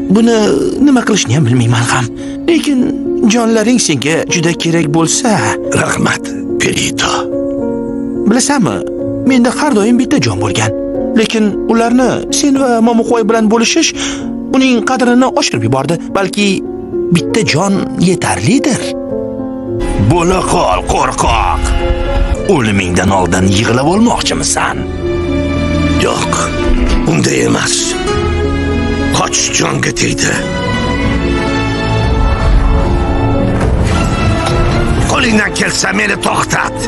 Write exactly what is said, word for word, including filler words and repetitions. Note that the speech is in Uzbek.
buni nima qilishni ham bilmayman ham. Lekin jonlaring senga juda kerak bo'lsa, rahmat, Perito. Bilasanmi, menda har doim bitta jon bo'lgan. Lekin ularni sen va Momoqo'y bilan bo'lishish uning qadrini oshirib yubordi. Balki bitta jon yetarlidir. Bo'la qol, qo'rqoq. O'limingdan oldin yig'lab olmoqchimisan? Yo'q, unday emas. Qochish jonga tegdi. Qo'lingdan kelsa meni to'xtat.